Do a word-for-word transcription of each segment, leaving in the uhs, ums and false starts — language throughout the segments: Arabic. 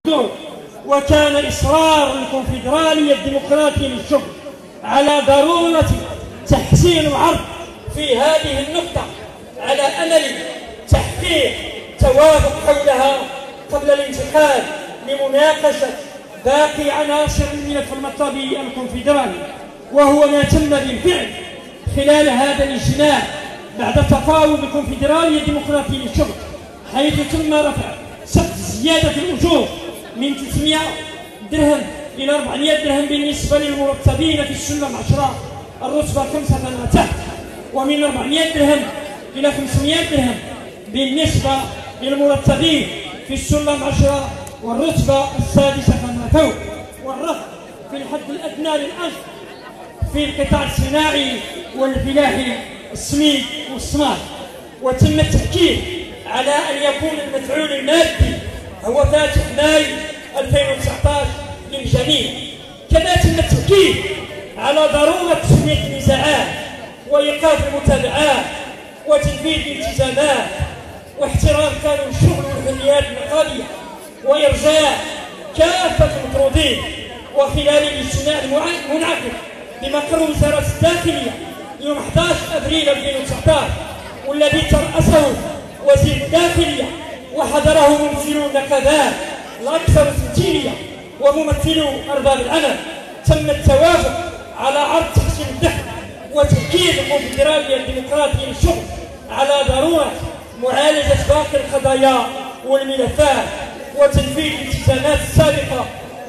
وكان إصرار الكونفدرالية الديمقراطية للشغل على ضرورة تحسين العرض في هذه النقطة على أمل تحقيق توافق حولها قبل الانتقال لمناقشة باقي عناصر الملف المطلبي الكونفدرالي، وهو ما تم بالفعل خلال هذا الاجتماع بعد تفاوض الكونفدرالية الديمقراطية للشغل، حيث تم رفع سقف زيادة الأجور من ثلاثمائة درهم إلى أربعمائة درهم بالنسبة للمرتبين في السلم عشرة الرتبة خمسة فما تحت، ومن أربعمائة درهم إلى خمسمائة درهم بالنسبة للمرتبين في السلم عشرة والرتبة السادسة فما فوق، والرفع في الحد الأدنى للأجر في القطاع الصناعي والفلاحي السميد والصماد. وتم التأكيد على أن يكون المفعول المادي هو فاتح ماي ألفين وتسعة عشر للجميع. كما تم التأكيد على ضرورة تسوية النزاعات وإيقاف المتابعات وتنفيذ الالتزامات واحترام قانون الشغل والحريات النقابية وإرجاع كافة المطرودين. وخلال الاجتماع المنعقد بمقر وزارة الداخلية يوم أحد عشر أبريل ألفين وتسعة عشر والذي ترأسه وزير الداخلية وحضره ممثلو النقابات الأكثر تمثيلية وممثلو أرباب العمل، تم التوافق على عرض تحسين الدخل وتأكيد الكونفدرالية الديمقراطية للشغل على ضرورة معالجة باقي القضايا والملفات وتنفيذ الالتزامات السابقة،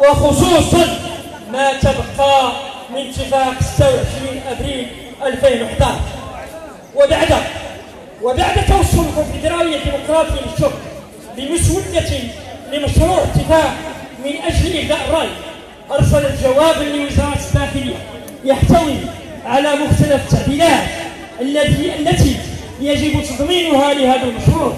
وخصوصا ما تبقى من اتفاق ستة وعشرين أبريل ألفين وأحد عشر. وبعد وبعد توصل الكونفدرالية الديمقراطية للشغل بمسودة لمشروع اتفاق من أجل إبداء الرأي، أرسلت جوابا لوزارة الداخلية يحتوي على مختلف التعديلات التي التي يجب تضمينها لهذا المشروع،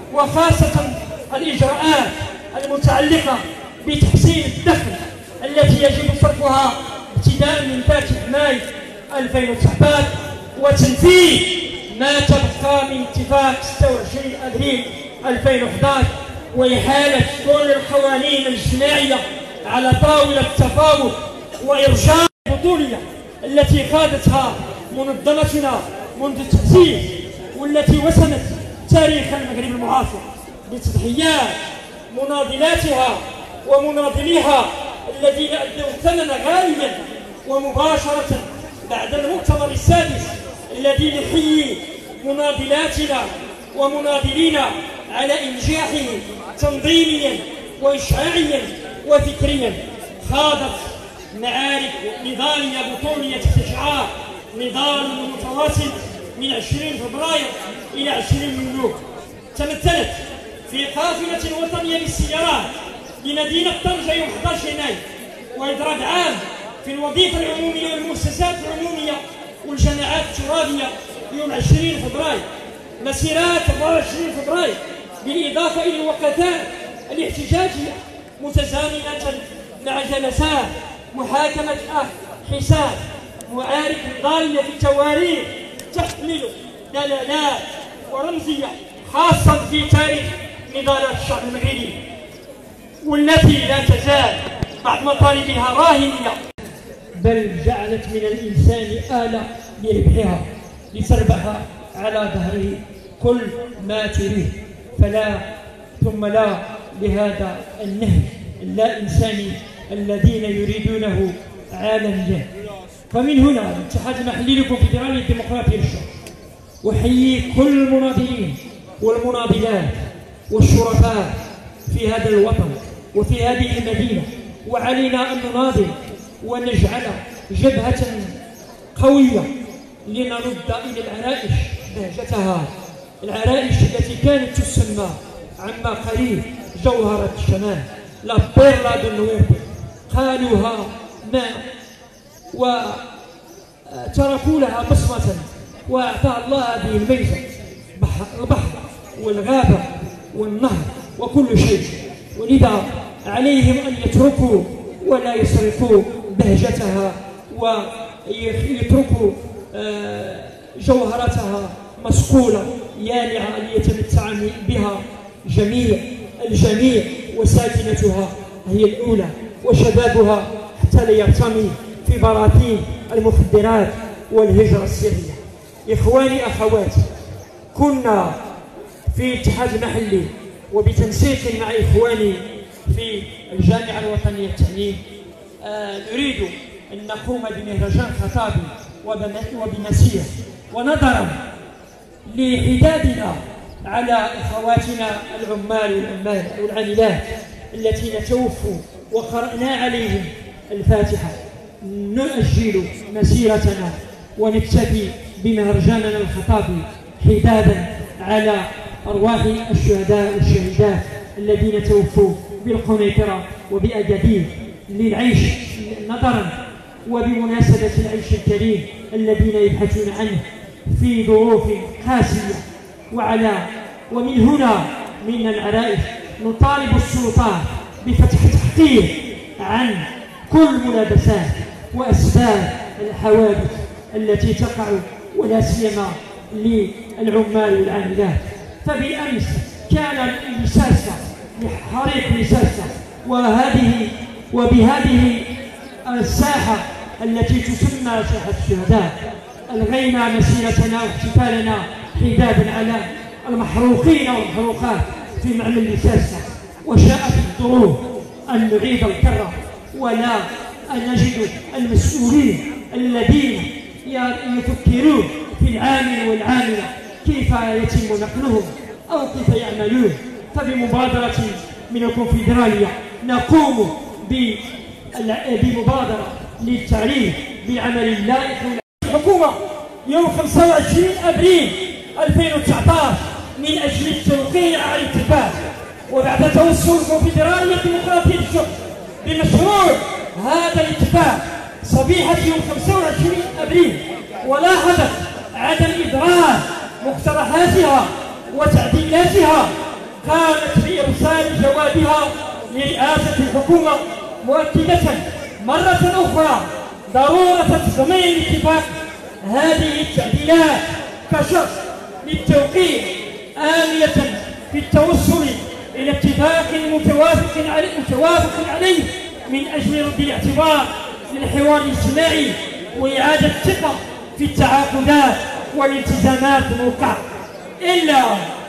وخاصة الإجراءات المتعلقة بتحسين الدخل التي يجب صرفها ابتداء من فاتح ماي ألفين وتسعة عشر، وتنفيذ ما تبقى من اتفاق ستة وعشرين أبريل ألفين وأحد عشر، وإحالة كل القوانين الاجتماعية على طاولة التفاوض وإرجاع البطولية التي قادتها منظمتنا منذ التأسيس والتي وسمت تاريخ المغرب المعاصر بتضحيات مناضلاتها ومناضليها الذين أدوا الثمن غاليا ومباشرة بعد المؤتمر السادس الذي نحيي مناضلاتنا ومناضلينا على إنجاحه تنظيميا وإشعاعيا وفكريا. خاضت معارك نضالية بطولية تحت شعار نضال متواصل من عشرين فبراير إلى عشرين يوليو، تمثلت في قافلة وطنية للسيارات لمدينة طنجة يوم أحد عشر يناير، وإدراج عام في الوظيفة العمومية والمؤسسات العمومية والجماعات الترابية يوم عشرين فبراير، مسيرات أربعة وعشرين فبراير، بالإضافة إلى الوقفات الاحتجاجية متزامنة مع جلسات محاكمة الأخ حساب، معارك نضالية في تواريخ تحمل دلالات ورمزية خاصة في تاريخ نضالات الشعب المغربي، والتي لا تزال بعض مطالبها راهنية، بل جعلت من الإنسان آلة لربحها لتربح على ظهره كل ما تريد. فلا ثم لا لهذا النهج اللا إنساني الذين يريدونه عالميا. فمن هنا الاتحاد المحلي للكونفدرالية الديمقراطية للشغل أحيي كل المناضلين والمناضلات والشرفاء في هذا الوطن وفي هذه المدينة، وعلينا أن نناضل ونجعل جبهة قوية لنرد إلى العرائش بهجتها، العرائش التي كانت تسمى عما قريب جوهرة الشمال، لا بيرلا دو نويرتو، قالوها ما وتركوا لها بصمة، وأعطى الله هذه الميزة، البحر والغابة والنهر وكل شيء، ولذا عليهم أن يتركوا ولا يسرقوا بهجتها ويتركوا جوهرتها مصقولة يانعة ليتمتع بها جميع الجميع وساكنتها هي الأولى، وشبابها حتى لا يرتمي في براثين المخدرات والهجرة السرية. إخواني أخواتي، كنا في الاتحاد المحلي وبتنسيق مع إخواني في الجامعة الوطنية للتعليم آه نريد أن نقوم بمهرجان خطابي وبمسير، ونظرا لحدادنا على اخواتنا العمال والعمال والعاملات التي نتوفوا وقرانا عليهم الفاتحه، نؤجل مسيرتنا ونكتفي بمهرجاننا الخطابي حدادا على ارواح الشهداء والشهيدات الذين توفوا بالقنيطره وباكادير للعيش نظرا وبمناسبه العيش الكريم الذين يبحثون عنه في ظروف قاسيه. وعلى ومن هنا من العرائس نطالب السلطات بفتح تحقيق عن كل ملابسات واسباب الحوادث التي تقع ولا سيما للعمال والعاملات. فبالامس كان لساسه حريق لساسه، وهذه وبهذه الساحه التي تسمى ساحه الشهداء الغينا مسيرتنا واحتفالنا حدادا على المحروقين والمحروقات في معمل لساسه. وشاءت الظروف ان نعيد الكره ولا ان نجد المسؤولين الذين يفكرون في العامل والعامله كيف يتم نقلهم او كيف يعملون. فبمبادره من الكونفدراليه نقوم بمبادره للتعريف بالعمل اللائق. الحكومه يوم خمسة وعشرين ابريل ألفين وتسعطاش من اجل التوقيع على الاتفاق، وبعد توصل الكونفدراليه الديمقراطيه للشغل بمشروع هذا الاتفاق صبيحه يوم خمسة وعشرين ابريل، ولاحظت عدم ادراج مقترحاتها وتعديلاتها، قامت بارسال جوابها لرئاسه الحكومه مؤكده مره اخرى ضروره تضمين الاتفاق هذه التعديلات كشرط للتوقيع، آملة في التوصل إلى اتفاق متوافق عليه, متوافق عليه من أجل رد الاعتبار للحوار الاجتماعي وإعادة الثقة في التعاقدات والالتزامات الموقعة. إلا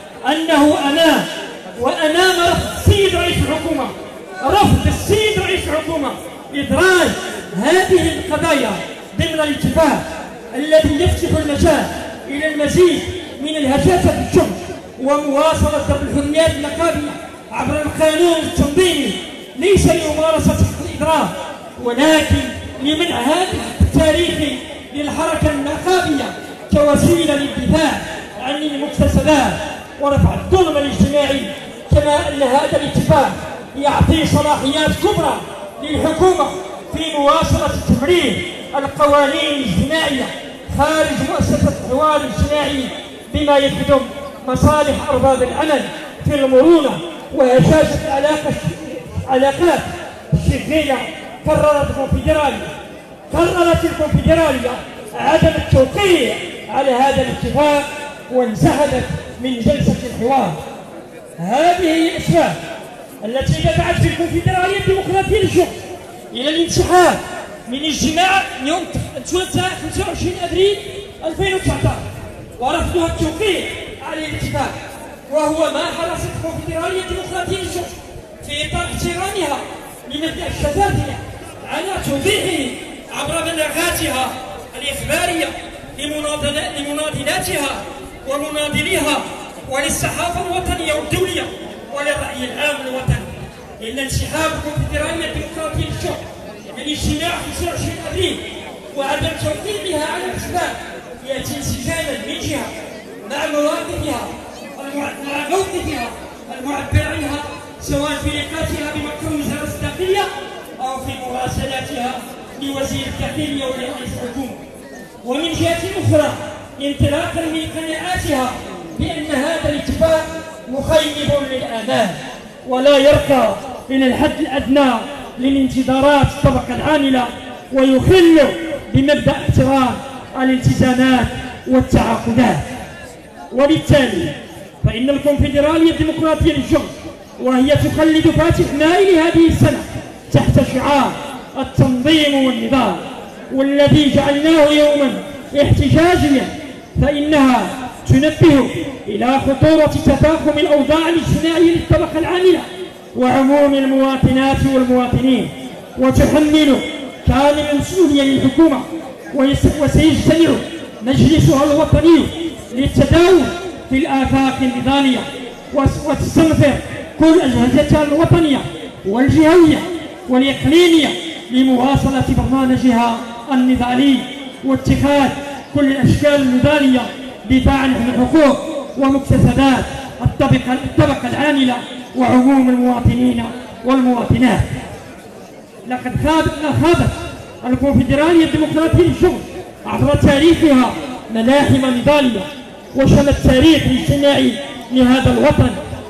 أنه أمام وأمام رفض السيد رئيس الحكومة رفض السيد رئيس الحكومة إدراج هذه القضايا ضمن الاتفاق الذي يفتح المجال إلى المزيد من الهجاسة في الشغل ومواصلة ضرب الحريات النقابية عبر القانون التنظيمي، ليس لممارسة الإضراب ولكن لمنع هذا التاريخي للحركة النقابية كوسيلة للدفاع عن المكتسبات ورفع الظلم الاجتماعي. كما أن هذا الاتفاق يعطي صلاحيات كبرى للحكومة في مواصلة تمرير القوانين الاجتماعية خارج مؤسسة الحوار الاجتماعي بما يخدم مصالح أرباب العمل في المرونة وهشاشة العلاقة العلاقات الشغيلة. قررت الكونفدرالية قررت الكونفدرالية عدم التوقيع على هذا الاتفاق وانسحبت من جلسة الحوار. هذه هي الأسباب التي دفعت في الكونفدرالية الديمقراطية للشغل إلى الانسحاب من اجتماع يوم الثلاثاء خمسة وعشرين ابريل ألفين وتسعطاش ورفضها التوقيع على الاتفاق، وهو ما حرصت الكونفدرالية الديمقراطية للشغل في اطار احترامها لمبدا الشفافيه على توضيحه عبر بلاغاتها الاخباريه لمناضلاتها ومناضليها وللصحافه الوطنيه والدوليه وللراي العام الوطني. إلا انسحاب الكونفدرالية الديمقراطية للشغل من اجتماع خمسة وعشرين ابريل وعدم توقيعها على الاسباب ياتي انسجاما من جهه مع مواقفها مع موقفها المعبر عنها سواء في لقاءاتها بمكتب وزاره الداخليه او في مراسلاتها لوزير الداخليه ولرئيس الحكومه. ومن جهه اخرى انطلاقا من قناعاتها بان هذا الاتفاق مخيب للامال ولا يرقى الى الحد الادنى للانتظارات الطبقه العامله ويخل بمبدا احترام الالتزامات والتعاقدات. وبالتالي فان الكونفدراليه الديمقراطيه للشغل وهي تخلد فاتح نائل هذه السنة تحت شعار التنظيم والنضال، والذي جعلناه يوما احتجاجيا، فإنها تنبه إلى خطورة تفاقم الأوضاع الاجتماعية للطبقة العاملة وعموم المواطنات والمواطنين، وتحمل كامل المسؤولية للحكومة، وسيجتمع مجلسها الوطني للتداول في الآفاق النضالية، وتستنفر كل أجهزتها الوطنية والجهوية والإقليمية لمواصلة برنامجها النضالي واتخاذ كل الأشكال النضالية دفاعا عن حقوق ومكتسبات الطبقة, الطبقة العاملة وعموم المواطنين والمواطنات. لقد خاضت الكونفدرالية الديمقراطية للشغل عبر تاريخها ملاحم نضالية، وشمل التاريخ الاجتماعي لهذا الوطن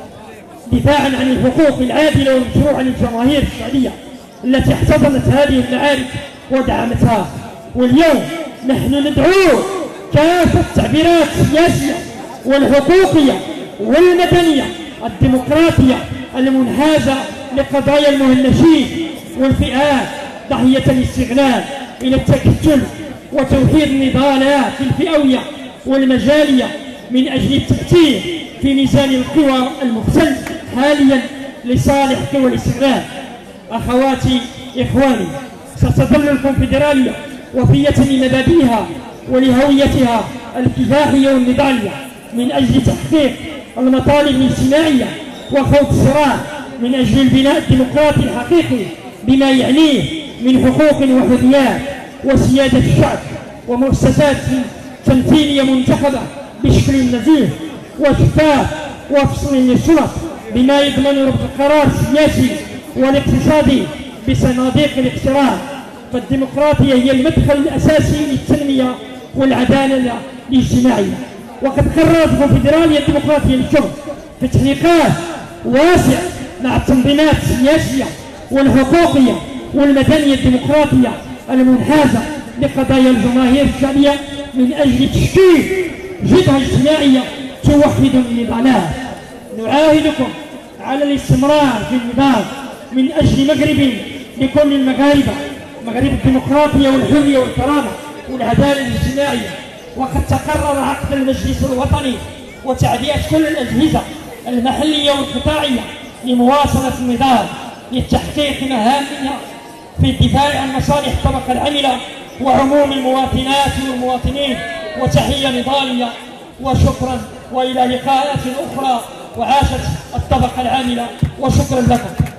دفاعا عن الحقوق العادلة والمشروعة للجماهير الشعبية التي احتضنت هذه المعارك ودعمتها. واليوم نحن ندعو كافة التعبيرات السياسية والحقوقية والمدنية الديمقراطية المنحازة لقضايا المهمشين والفئات ضحية الاستغلال إلى التكتل وتوحيد النضالات الفئوية والمجالية من أجل التأثير في ميزان القوى المختل حاليا لصالح قوى الاستغلال. أخواتي إخواني، ستظل الكونفدرالية وفية لمبادئها ولهويتها الكفاحية والنضالية من أجل تحقيق المطالب الاجتماعية وخوض الصراع من أجل البناء الديمقراطي الحقيقي بما يعنيه من حقوق وحريات وسيادة الشعب ومؤسسات تمثيلية منتخبة بشكل نزيه وشفاف وفصل للشرط بما يضمن ربط القرار السياسي والاقتصادي بصناديق الاقتراض. فالديمقراطية هي المدخل الأساسي للتنمية والعدالة الاجتماعية. وقد قررت الكونفدرالية الديمقراطية للشغل في تحقيقات واسع مع التنظيمات السياسية والحقوقية والمدنية الديمقراطية المنحازة لقضايا الجماهير الشعبية من أجل تشكيل جبهة اجتماعية توحد النضالات. نعاهدكم على الاستمرار في النضال من أجل مغرب لكل المغاربة، مغرب الديمقراطية والحرية والكرامة والعدالة الاجتماعية. وقد تقرر عقد المجلس الوطني وتعبئة كل الأجهزة المحلية والقطاعية لمواصلة النضال لتحقيق مهامها في الدفاع عن مصالح الطبقة العاملة وعموم المواطنات والمواطنين. وتحية نضالية وشكرا، وإلى لقاءات أخرى، وعاشت الطبقة العاملة، وشكرا لكم.